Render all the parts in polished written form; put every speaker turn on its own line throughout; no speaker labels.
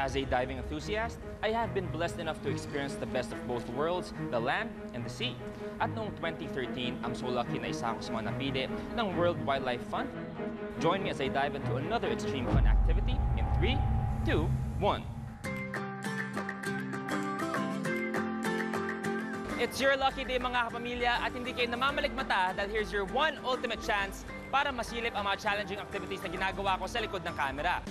As a diving enthusiast, I have been blessed enough to experience the best of both worlds, the land and the sea. At noong 2013, I'm so lucky na isa ako sa mga napili ng World Wildlife Fund. Join me as I dive into another extreme fun activity in 3, 2, 1. It's your lucky day mga kapamilya at hindi kayo namamaligmata dahil here's your one ultimate chance para masilip ang mga challenging activities na ginagawa ko sa likod ng camera.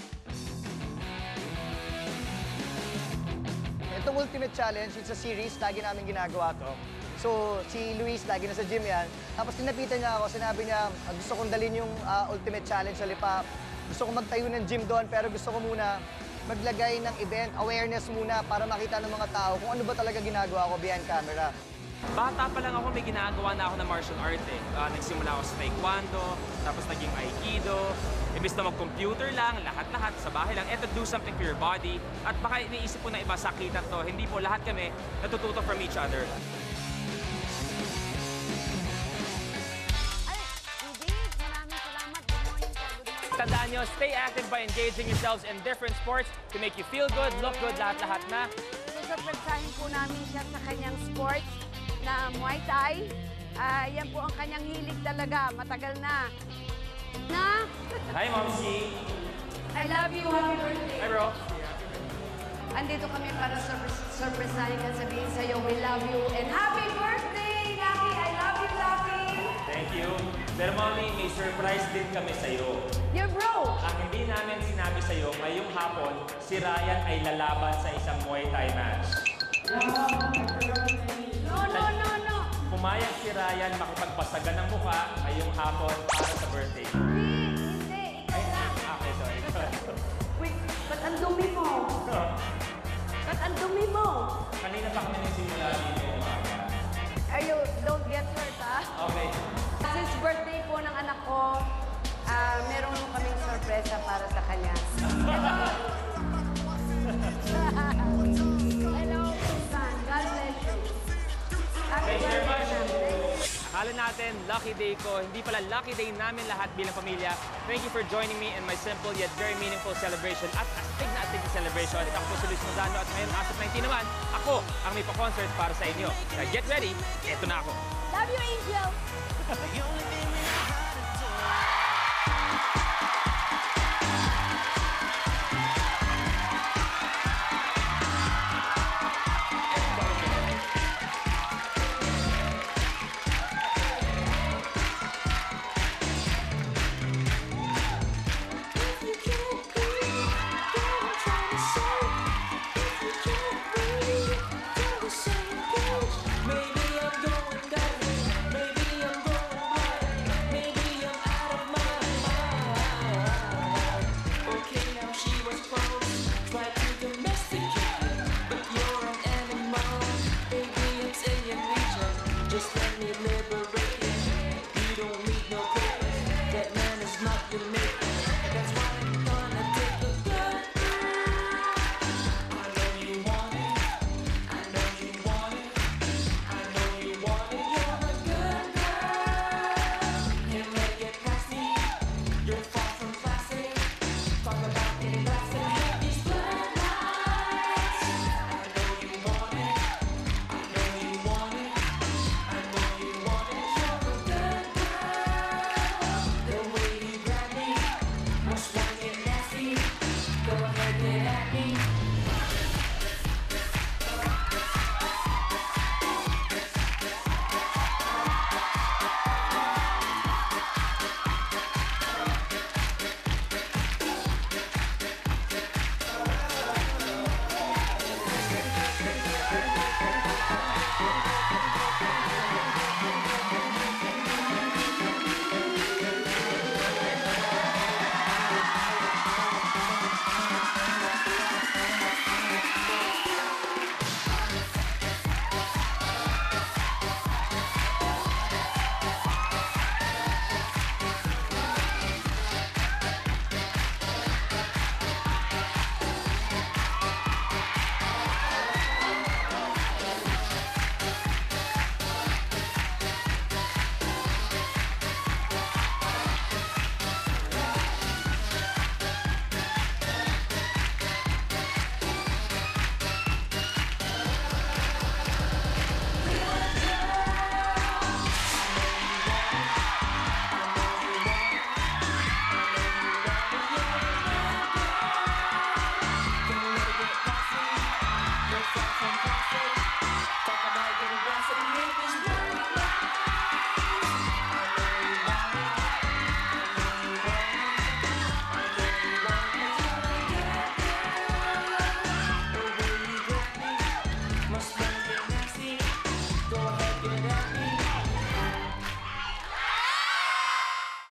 Itong Ultimate Challenge, it's a series, lagi namin ginagawa to. So, si Luis, lagi nasa gym yan. Tapos tinapitan niya ako, sinabi niya, gusto kong dalhin yung Ultimate Challenge sa Lipa. Gusto kong magtayo ng gym doon, pero gusto ko muna maglagay ng event, awareness muna para makita ng mga tao kung ano ba talaga ginagawa ko behind camera.
Bata pa lang ako, may ginagawa na ako ng martial art eh. Nagsimula ako sa taekwondo, tapos naging aikido. Imbis na mag-computer lang, lahat-lahat sa bahay lang. Eto, do something for your body. At baka iniisip po ng iba, sakitan to. Hindi po, lahat kami natututo from each other. Tandaan nyo, stay active by engaging yourselves in different sports to make you feel good, look good, lahat-lahat na.
Susurpresahin po namin siya sa kanyang sports na Muay Thai. Yan po ang kanyang hilig talaga, matagal na.
Hi, Momsi!
I love you, happy birthday.
Hi, bro!
Andito kami para surpresahin ka, sabihin sa'yo, we love you and happy birthday, Lucky! I love you, Lucky!
Thank you. Pero Mommy, may surprise din kami sa'yo.
Your bro!
Ang hindi namin sinabi sa'yo, ngayong hapon, si Ryan ay lalaban sa isang Muay Thai match.
No!
Pumayag si Ryan makipagpasagan ng mukha ngayong hapon para sa birthday.
Hindi, ikaw lang.
Okay, sorry.
Wait, ba't ang dumi mo? Ba't ang dumi mo?
Kanina pa kami nagsimula dito umaga.
Don't get hurt, ha?
Okay.
Since birthday po ng anak ko, meron kaming sorpresa para sa kanya. Hello, Susan. God bless you. Happy
Thank you very much.
birthday.
Akala natin, lucky day ko. Hindi pala lucky day namin lahat bilang pamilya. Thank you for joining me in my simple yet very meaningful celebration at astig na celebration. At ako po si Luis Manzano at ngayon, as of 19 naman, ako ang may pa-concert para sa inyo. Kaya get ready, eto na ako.
Love you, Angel.